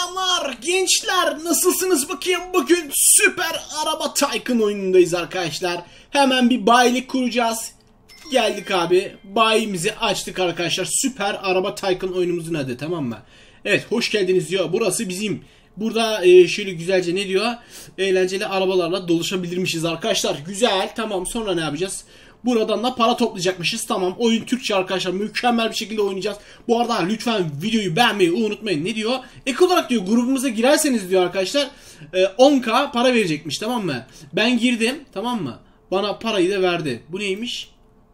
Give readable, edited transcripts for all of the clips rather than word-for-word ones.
Selamlar gençler, nasılsınız bakayım? Bugün Süper Araba Tycoon oyunundayız arkadaşlar. Hemen bir bayilik kuracağız. Geldik abi, bayimizi açtık arkadaşlar. Süper Araba Tycoon oyunumuzun adı, tamam mı? Evet, hoş geldiniz diyor. Burası bizim. Burada şöyle güzelce ne diyor? Eğlenceli arabalarla dolaşabilirmişiz arkadaşlar. Güzel, tamam. Sonra ne yapacağız? Buradan da para toplayacakmışız. Tamam, oyun Türkçe arkadaşlar. Mükemmel bir şekilde oynayacağız. Bu arada lütfen videoyu beğenmeyi unutmayın. Ne diyor? Ek olarak diyor, grubumuza girerseniz diyor arkadaşlar 10k para verecekmiş, tamam mı? Ben girdim, tamam mı? Bana parayı da verdi. Bu neymiş?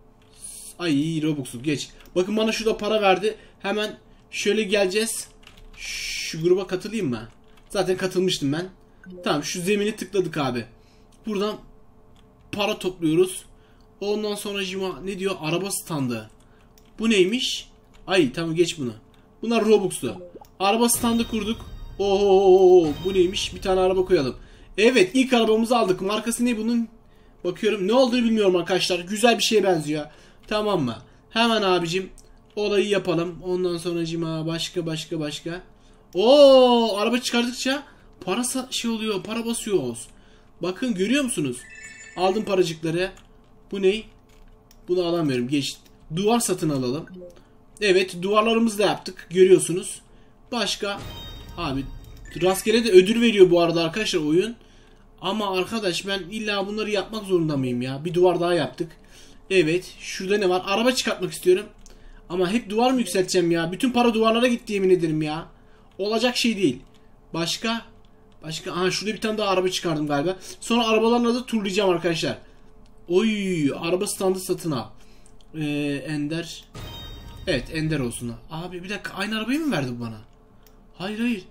Ay, Robux'u geç. Bakın bana şurada para verdi. Hemen şöyle geleceğiz. Şu gruba katılayım mı? Zaten katılmıştım ben. Tamam, şu zemini tıkladık abi. Buradan para topluyoruz. Ondan sonra ne diyor? Araba standı. Bu neymiş? Ay tamam, geç bunu. Bunlar Robux'tu. Araba standı kurduk. Oo, bu neymiş? Bir tane araba koyalım. Evet, ilk arabamızı aldık. Markası ne bunun? Bakıyorum, ne olduğunu bilmiyorum arkadaşlar. Güzel bir şeye benziyor. Tamam mı? Hemen abicim olayı yapalım. Ondan sonra başka. Oo, araba çıkardıkça para oluyor. Para basıyoruz. Bakın, görüyor musunuz? Aldım paracıkları. Bu ne? Bunu alamıyorum. Geç. Duvar satın alalım. Evet, duvarlarımızı da yaptık. Görüyorsunuz. Başka. Abi rastgele de ödül veriyor bu arada arkadaşlar oyun. Ama arkadaş, ben illa bunları yapmak zorunda mıyım ya? Bir duvar daha yaptık. Evet. Şurada ne var? Araba çıkartmak istiyorum. Ama hep duvar mı yükselteceğim ya? Bütün para duvarlara gitti, yemin ederim ya. Olacak şey değil. Başka. Aha, şurada bir tane daha araba çıkardım galiba. Sonra arabalarla da turlayacağım arkadaşlar. Oy, araba standı satın al. Ender. Evet, Ender olsun. Abi bir dakika, aynı arabayı mı verdi bana? Hayır.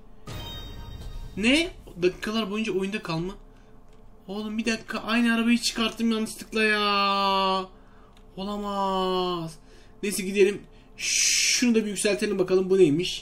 Ne? Dakikalar boyunca oyunda kalma. Oğlum bir dakika, aynı arabayı çıkarttım yanlışlıkla ya. Olamaz. Neyse, gidelim. Şunu da bir yükseltelim bakalım, bu neymiş?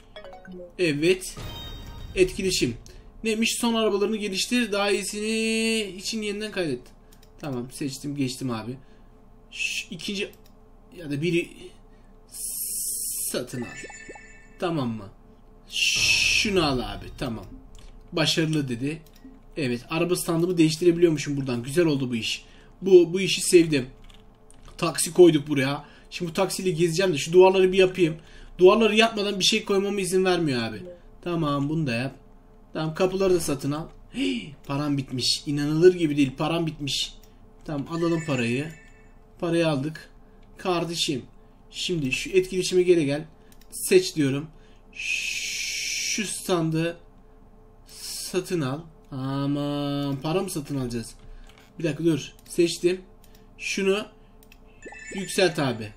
Evet. Etkileşim. Neymiş? Son arabalarını geliştir. Daha iyisini için yeniden kaydet. Tamam, seçtim, geçtim abi. İkinci ya da biri satın al. Tamam mı? Şunu al abi. Tamam. Başarılı dedi. Evet, araba standımı değiştirebiliyormuşum buradan. Güzel oldu bu iş. Bu işi sevdim. Taksi koyduk buraya. Şimdi bu taksiyle gezeceğim de şu duvarları bir yapayım. Duvarları yapmadan bir şey koymama izin vermiyor abi. Tamam, bunu da yap. Tamam, kapıları da satın al. Hey, param bitmiş. İnanılır gibi değil, param bitmiş. Tamam, alalım parayı. Parayı aldık. Kardeşim, şimdi şu etkileşime geri gel. Seç diyorum. Şu standı satın al. Aman, para mı satın alacağız? Bir dakika dur. Seçtim. Şunu yükselt abi.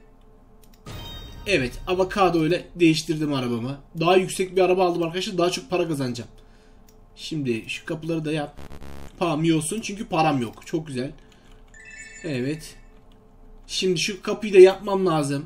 Evet, avokado ile değiştirdim arabamı. Daha yüksek bir araba aldım arkadaşlar. Daha çok para kazanacağım. Şimdi şu kapıları da yap. Pamıyorsun çünkü param yok. Çok güzel. Evet. Şimdi şu kapıyı da yapmam lazım.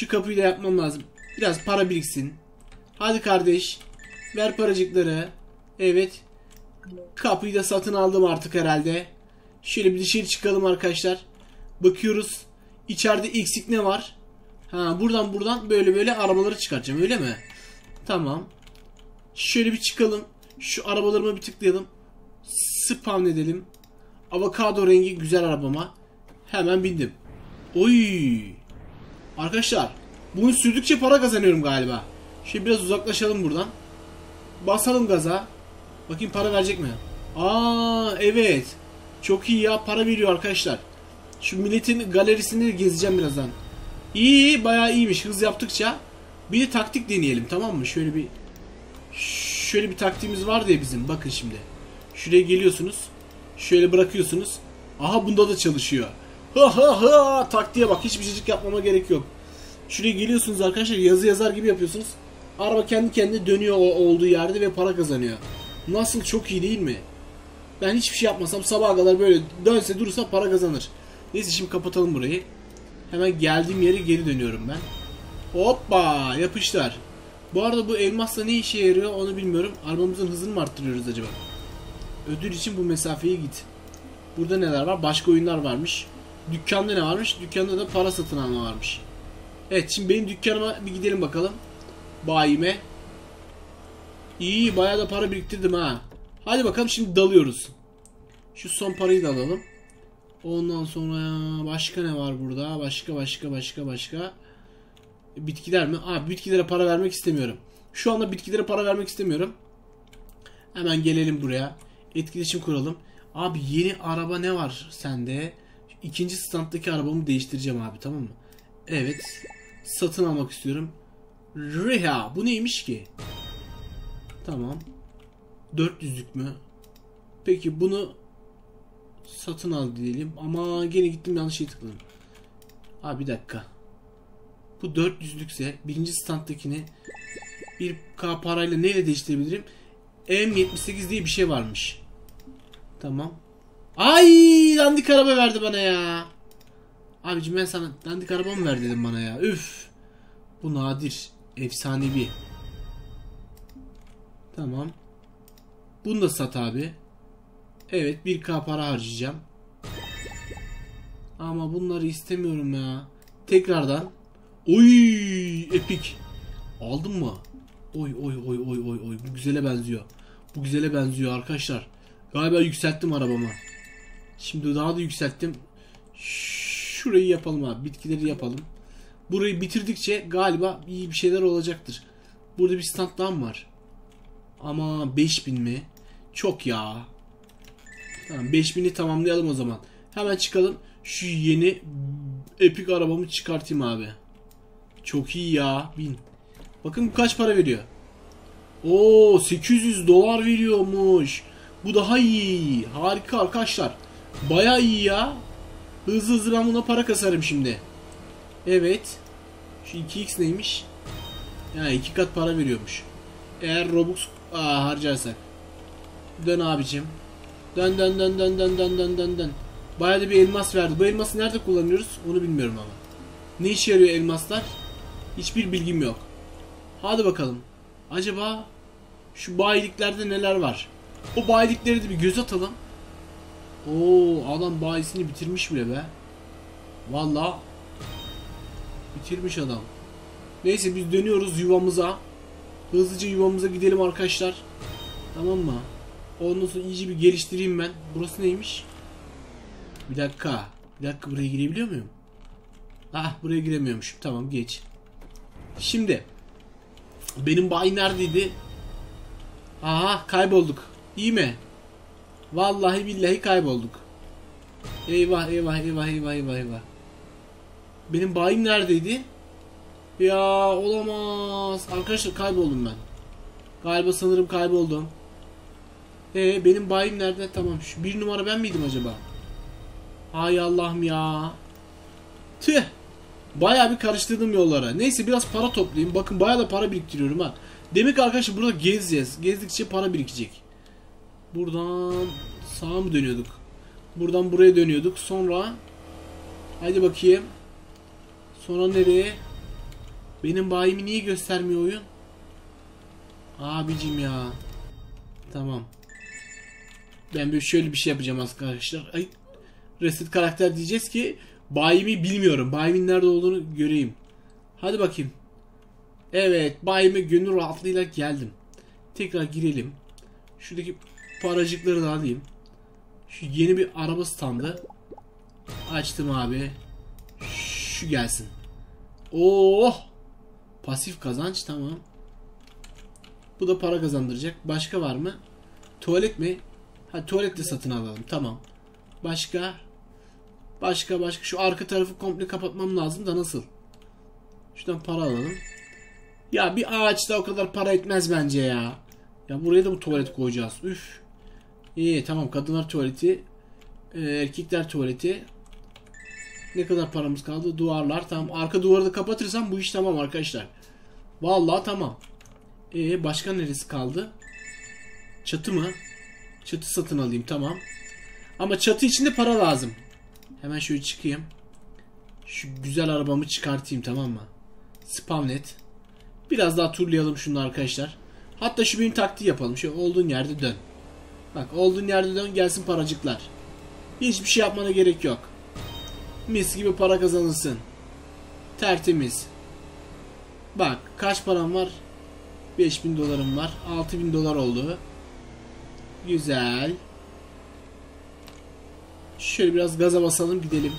Biraz para biriksin. Hadi kardeş. Ver paracıkları. Evet. Kapıyı da satın aldım artık herhalde. Şöyle bir dışarı çıkalım arkadaşlar. Bakıyoruz. İçeride eksik ne var? Ha, buradan böyle arabaları çıkartacağım, öyle mi? Tamam. Şöyle bir çıkalım. Şu arabalarıma bir tıklayalım. Spawn edelim. Avokado rengi güzel arabama. Hemen bindim. Oy. Arkadaşlar, bunu sürdükçe para kazanıyorum galiba. Şöyle biraz uzaklaşalım buradan. Basalım gaza. Bakayım para verecek mi? Aa evet. Çok iyi ya, para veriyor arkadaşlar. Şu milletin galerisini gezeceğim birazdan. İyi, bayağı iyiymiş hız yaptıkça. Bir de taktik deneyelim, tamam mı? Şöyle bir taktiğimiz var diye bizim. Bakın şimdi. Şuraya geliyorsunuz. Şöyle bırakıyorsunuz. Aha, bunda da çalışıyor. Ha taktiğe bak, hiçbir şeycik yapmama gerek yok. Şuraya geliyorsunuz arkadaşlar, yazı yazar gibi yapıyorsunuz. Araba kendi kendine dönüyor olduğu yerde ve para kazanıyor. Nasıl, çok iyi değil mi? Ben hiçbir şey yapmasam sabaha kadar böyle dönse durursa para kazanır. Neyse, şimdi kapatalım burayı. Hemen geldiğim yere geri dönüyorum ben. Hoppa, yapışlar. Bu arada bu elmasla ne işe yarıyor onu bilmiyorum. Arabamızın hızını mı arttırıyoruz acaba? Ödül için bu mesafeye git. Burada neler var? Başka oyunlar varmış. Dükkanda ne varmış? Dükkanda da para satın alma varmış. Evet, şimdi benim dükkanıma bir gidelim bakalım. Bayime. İyi, bayağı da para biriktirdim ha. Hadi bakalım, şimdi dalıyoruz. Şu son parayı da alalım. Ondan sonra başka ne var burada? Başka. Bitkiler mi? Abi bitkilere para vermek istemiyorum. Şu anda bitkilere para vermek istemiyorum. Hemen gelelim buraya. Etkileşim kuralım. Abi yeni araba ne var sende? İkinci standdaki arabamı değiştireceğim abi, tamam mı? Evet. Satın almak istiyorum. Reha. Bu neymiş ki? Tamam. 400'lük mü? Peki bunu satın al diyelim. Ama gene gittim, yanlış şey tıkladım. Abi bir dakika. Bu 400'lükse birinci standdakini 1K parayla neyle değiştirebilirim? M78 diye bir şey varmış. Tamam. Ay, dandik araba verdi bana ya. Abicim ben sana dandik araba mı ver dedim bana ya. Üf. Bu nadir. Efsanevi. Tamam. Bunu da sat abi. Evet, 1K para harcayacağım. Ama bunları istemiyorum ya. Tekrardan. Oy, epik. Aldın mı? Oy. Bu güzele benziyor. Bu güzele benziyor arkadaşlar. Galiba yükselttim arabamı. Şimdi daha da yükselttim. Şurayı yapalım abi. Bitkileri yapalım. Burayı bitirdikçe galiba iyi bir şeyler olacaktır. Burada bir stand daha mı var? Ama 5000 mi? Çok ya. Tamam, 5000'i tamamlayalım o zaman. Hemen çıkalım. Şu yeni epik arabamı çıkartayım abi. Çok iyi ya. 1000. Bakın bu kaç para veriyor. Oo, 800 dolar veriyormuş. Bu daha iyi. Harika arkadaşlar. Baya iyi ya. Hızlı ben buna para kasarım şimdi. Evet. Şu 2x neymiş? Yani 2 kat para veriyormuş. Eğer Robux harcarsak. Dön abicim. Dön. Bayağı da bir elmas verdi. Bu elması nerede kullanıyoruz onu bilmiyorum ama. Ne işe yarıyor elmaslar? Hiçbir bilgim yok. Hadi bakalım. Acaba şu bayiliklerde neler var? O bayilikleri de bir göz atalım. Oo, adam bayisini bitirmiş bile be. Vallahi bitirmiş adam. Neyse, biz dönüyoruz yuvamıza. Hızlıca yuvamıza gidelim arkadaşlar. Tamam mı? Ondan sonra iyice bir geliştireyim ben. Burası neymiş? Bir dakika, buraya girebiliyor muyum? Buraya giremiyormuşum. Tamam, geç. Şimdi benim bayi neredeydi? Aha, kaybolduk. İyi mi? Vallahi billahi kaybolduk. Eyvah. Benim bayim neredeydi? Ya olamaz. Arkadaşlar kayboldum ben. Galiba sanırım kayboldum. Benim bayim nerede? Tamam, şu 1 numara ben miydim acaba? Hay Allah'ım ya. Tüh. Bayağı bir karıştırdım yollara. Neyse, biraz para toplayayım. Bakın bayağı da para biriktiriyorum ha. Demek arkadaşlar burada gezeceğiz. Gezdikçe para birikecek. Buradan sağa mı dönüyorduk? Buradan buraya dönüyorduk. Sonra hadi bakayım. Sonra nereye? Benim bayimi niye göstermiyor oyun? Abicim ya. Tamam. Ben böyle şöyle bir şey yapacağım arkadaşlar. Ay, reset karakter diyeceğiz ki bayimi bilmiyorum. Bayimin nerede olduğunu göreyim. Hadi bakayım. Evet, bayime gönül rahatlığıyla geldim. Tekrar girelim. Şuradaki paracıkları da alayım. Şu yeni bir araba standı. Açtım abi. Şu gelsin. Oh! Pasif kazanç, tamam. Bu da para kazandıracak. Başka var mı? Tuvalet mi? Tuvalet de satın alalım. Tamam. Başka. Şu arka tarafı komple kapatmam lazım da nasıl? Şuradan para alalım. Ya bir ağaçta o kadar para etmez bence ya. Ya buraya da bu tuvalet koyacağız. Üf. İyi, tamam, kadınlar tuvaleti. Erkekler tuvaleti. Ne kadar paramız kaldı? Duvarlar, tamam. Arka duvarı da kapatırsam bu iş tamam arkadaşlar. Vallahi tamam. Başka neresi kaldı? Çatı mı? Çatı satın alayım, tamam. Ama çatı için de para lazım. Hemen şöyle çıkayım. Şu güzel arabamı çıkartayım, tamam mı? Spam net. Biraz daha turlayalım şunu arkadaşlar. Hatta şu benim taktiği yapalım. Şöyle olduğun yerde dön. Bak, olduğun yerde dön, gelsin paracıklar. Hiçbir şey yapmana gerek yok. Mis gibi para kazanırsın. Tertemiz. Bak kaç param var? 5000 dolarım var. 6000 dolar oldu. Güzel. Şöyle biraz gaza basalım gidelim.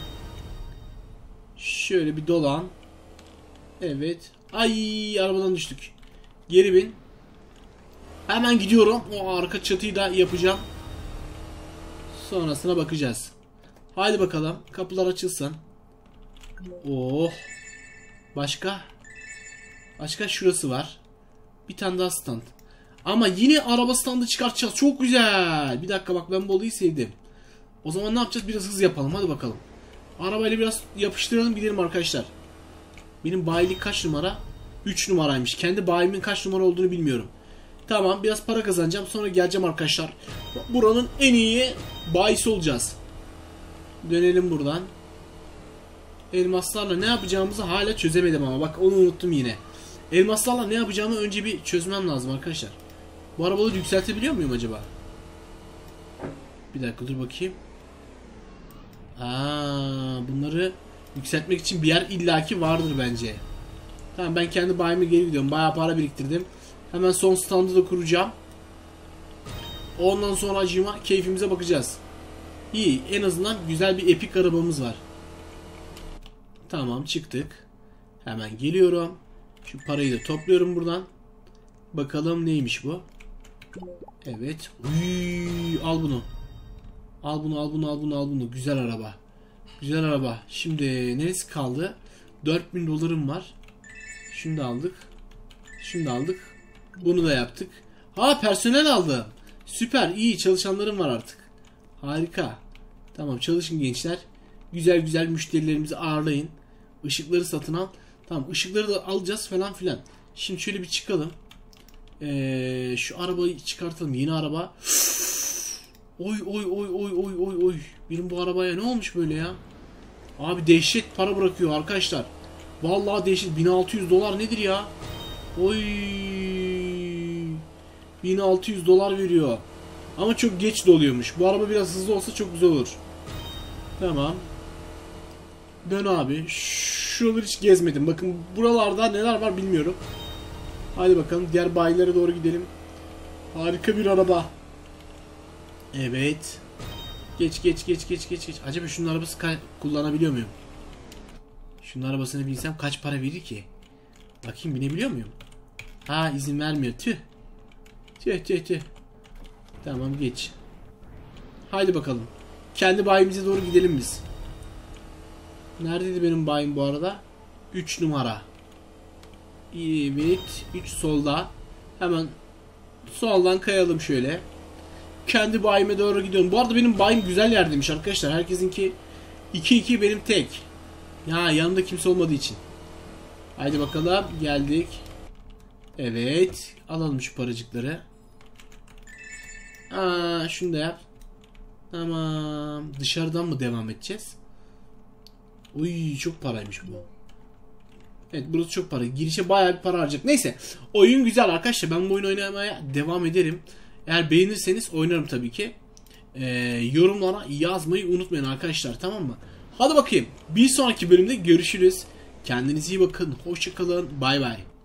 Şöyle bir dolan. Evet. Ay, arabadan düştük. Geri bin. Hemen gidiyorum. O arka çatıyı da yapacağım. Sonrasına bakacağız. Haydi bakalım. Kapılar açılsın. Oh. Başka? Başka şurası var. Bir tane daha stand. Ama yine araba standı çıkartacağız. Çok güzel. Bir dakika bak, ben bu olayı sevdim. O zaman ne yapacağız? Biraz hız yapalım. Hadi bakalım. Arabayla biraz yapıştıralım, gidelim arkadaşlar. Benim bayilik kaç numara? 3 numaraymış. Kendi bayimin kaç numara olduğunu bilmiyorum. Tamam, biraz para kazanacağım. Sonra geleceğim arkadaşlar. Buranın en iyi bayisi olacağız. Dönelim buradan. Elmaslarla ne yapacağımızı hala çözemedim ama. Bak, onu unuttum yine. Elmaslarla ne yapacağımı önce bir çözmem lazım arkadaşlar. Bu arabaları yükseltebiliyor muyum acaba? Bir dakika dur bakayım. Bunları yükseltmek için bir yer illaki vardır bence. Tamam, ben kendi bayime geri gidiyorum. Bayağı para biriktirdim. Hemen son standı da kuracağım. Ondan sonra acıma keyfimize bakacağız. İyi, en azından güzel bir epik arabamız var. Tamam, çıktık. Hemen geliyorum. Şu parayı da topluyorum buradan. Bakalım neymiş bu. Evet. Al bunu. Al bunu, al bunu, al bunu, al bunu. Güzel araba. Güzel araba. Şimdi neresi kaldı? 4000 dolarım var. Şunu da aldık. Şunu da aldık. Bunu da yaptık. Ha, personel aldım. Süper, iyi, çalışanlarım var artık. Harika. Tamam, çalışın gençler. Güzel güzel müşterilerimizi ağırlayın. Işıkları satın al. Tamam, ışıkları da alacağız falan filan. Şimdi şöyle bir çıkalım. Şu arabayı çıkartalım. Yeni araba. Oy oy oy oy oy oy oy. Benim bu arabaya ne olmuş böyle ya? Abi dehşet para bırakıyor arkadaşlar. Vallahi dehşet. 1600 dolar nedir ya? Oy. 1600 dolar veriyor. Ama çok geç doluyormuş. Bu araba biraz hızlı olsa çok güzel olur. Tamam. Dön abi. Şuraları hiç gezmedim. Bakın buralarda neler var bilmiyorum. Hadi bakalım, diğer bayilere doğru gidelim. Harika bir araba. Evet. Geç geç geç geç geç geç. Acaba şunun arabası kullanabiliyor muyum? Şunun arabasını bilsem kaç para verir ki? Bakayım, binebiliyor muyum? Ha, izin vermiyor. Tüh. Tüh tüh tüh. Tamam, geç. Haydi bakalım. Kendi bayimize doğru gidelim biz. Neredeydi benim bayim bu arada? 3 numara. Evet. 3 solda. Hemen soldan kayalım şöyle. Kendi bayime doğru gidiyorum. Bu arada benim bayim güzel yerdeymiş arkadaşlar. Herkesinki 2-2, benim tek. Ya, yanımda kimse olmadığı için. Haydi bakalım, geldik. Evet. Alalım şu paracıkları. Şunu da yap. Tamam. Dışarıdan mı devam edeceğiz? Uy, çok paraymış bu. Evet, burası çok para. Girişe bayağı bir para harcayacak. Neyse. Oyun güzel arkadaşlar. Ben bu oyunu oynamaya devam ederim. Eğer beğenirseniz oynarım tabii ki. Yorumlara yazmayı unutmayın arkadaşlar, tamam mı? Hadi bakayım. Bir sonraki bölümde görüşürüz. Kendinize iyi bakın. Hoşça kalın. Bay bay.